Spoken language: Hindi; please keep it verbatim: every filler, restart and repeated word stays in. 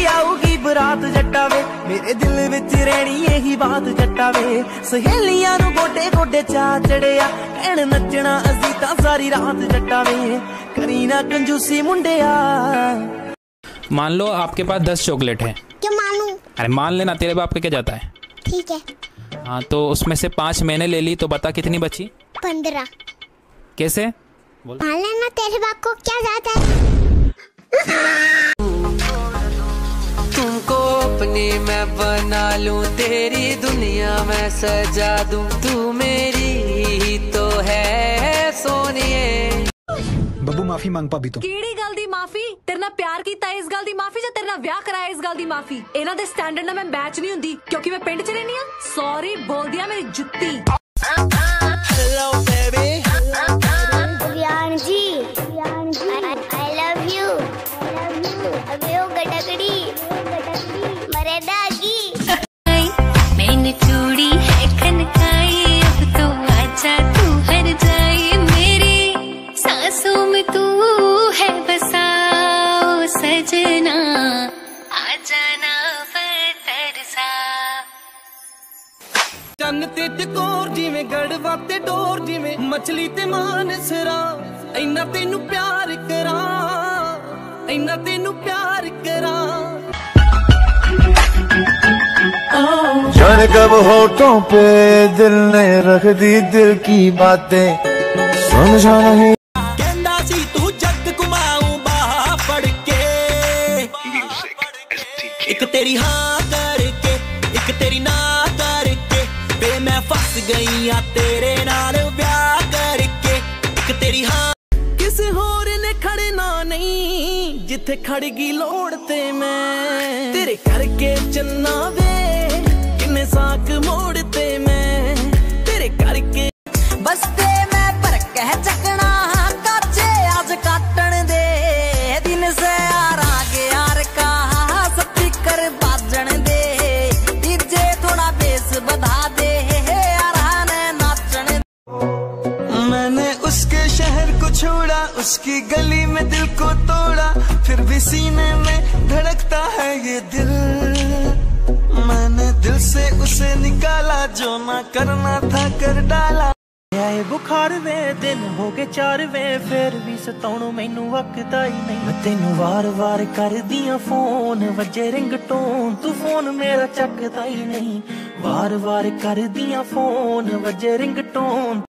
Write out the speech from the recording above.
आऊगी बरात जट्टा वे, मेरे दिल विच रहनी यही बात जट्टा वे। सहेलियां नू गोडे गोडे चा चढ़िया, कहण नचना असी तां सारी रात जट्टा वे, करी ना कंजूसी मुंडिया। मान लो आपके पास दस चॉकलेट है। क्या मानूं? अरे मान लेना, तेरे बाप का क्या जाता है। ठीक है। हाँ तो उसमें से पांच मैंने ले ली, तो बता कितनी बची। पंद्रह। कैसे? मान लेना तेरे बाप को क्या जाता है। तुमको अपनी मैं बना लूं, तेरी दुनिया मैं सजा दूं, तू मेरी ही तो है सोनिए। बब्बू माफी मांग पाबी तू। ਕਿਹੜੀ ਗੱਲ ਦੀ ਮਾਫੀ? ਤੇਰੇ ਨਾਲ ਪਿਆਰ ਕੀਤਾ ਇਸ ਗੱਲ ਦੀ ਮਾਫੀ, ਜਾਂ ਤੇਰੇ ਨਾਲ ਵਿਆਹ ਕਰਾਇਆ ਇਸ ਗੱਲ ਦੀ ਮਾਫੀ? ਇਹਨਾਂ ਦੇ ਸਟੈਂਡਰਡ ਨਾਲ ਮੈਂ ਮੈਚ ਨਹੀਂ ਹੁੰਦੀ, ਕਿਉਂਕਿ ਮੈਂ ਪਿੰਡ 'ਚ ਰਹਿੰਦੀ ਆ। ਸੌਰੀ ਬੋਲਦੀ ਆ ਮੇਰੀ ਜੁੱਤੀ। Hello baby. Riyan ji, Riyan ji, I love you, I love you। अबे ओ गटकड़ी, मरे दागी। मैंने चूड़ी है खनकाई, अब तो आजा तू हर जाए, मेरी सांसों में तू है बसा ओ सजना, आ जाना तरसा। चन्न ते टकोर जिवें गड़वा ते डोर, जिवें मछली ते मानसरा, इन्ना तेनू प्यार करा, इन्ना तेनू प्यार करा। जाने कब होठों पे दिल ने रख दी दिल की बातें, समझा नहीं। कहंदा सी तू जग घुमाऊं बाह फड़ के, एक तेरी हाँ करके, एक तेरी ना करके, बे मैं फस गई आ तेरे नाल ब्याह करके, एक तेरी हाँ। किसे होर ने खड़ना नहीं जिथे खड़गी लोड़ ते मैं, तेरे करके चन्ना वे किन्ने साक मोड़ते मैं, तेरे करके बसते मैं पर कह चकना काचे आज काटन दे, दिन से आरा के यार का सच्ची कर बाजन दे, डीजे थोड़ा बेस बधा दे यार ने नाचन दे। मैंने उसके शहर को छोड़ा, उसकी गली में दिल को तोड़ा, फिर भी सीने में धड़कता है ये दिल। मैंने दिल से उसे निकाला, जो ना करना था कर डाला। आए बुखार वे दिन हो गए चार वे, फिर भी सताउणों मैनू वकदा ही नहीं। तेनू वार वार कर दिया फोन, वजे रिंगटोन तू फोन मेरा चकदा ही नहीं। वार वार कर दिया फोन, वजे रिंगटोन